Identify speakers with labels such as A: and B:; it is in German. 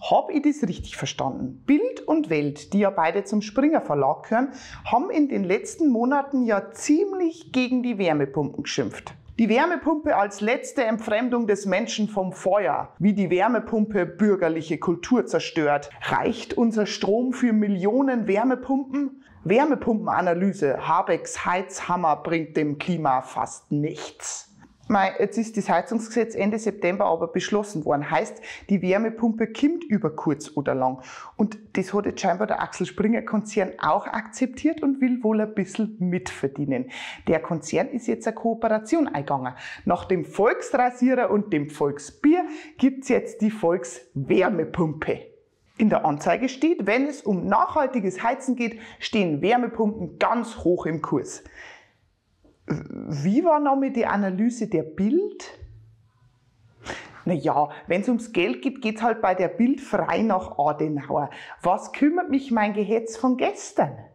A: Habe ich das richtig verstanden? Bild und Welt, die ja beide zum Springer Verlag gehören, haben in den letzten Monaten ja ziemlich gegen die Wärmepumpen geschimpft. Die Wärmepumpe als letzte Entfremdung des Menschen vom Feuer, wie die Wärmepumpe bürgerliche Kultur zerstört. Reicht unser Strom für Millionen Wärmepumpen? Wärmepumpenanalyse, Habecks Heizhammer bringt dem Klima fast nichts. Jetzt ist das Heizungsgesetz Ende September aber beschlossen worden. Heißt, die Wärmepumpe kommt über kurz oder lang. Und das hat jetzt scheinbar der Axel Springer Konzern auch akzeptiert und will wohl ein bisschen mitverdienen. Der Konzern ist jetzt eine Kooperation eingegangen. Nach dem Volksrasierer und dem Volksbier gibt's jetzt die Volkswärmepumpe. In der Anzeige steht, wenn es um nachhaltiges Heizen geht, stehen Wärmepumpen ganz hoch im Kurs. Wie war nochmal die Analyse der Bild? Naja, wenn es ums Geld geht, geht's halt bei der Bild frei nach Adenauer. Was kümmert mich mein Gehetz von gestern?